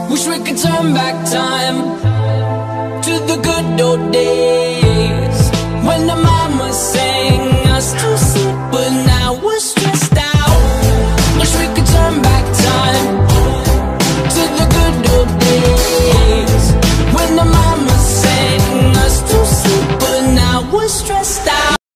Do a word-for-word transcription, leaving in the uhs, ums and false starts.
Wish we could turn back time to the good old days.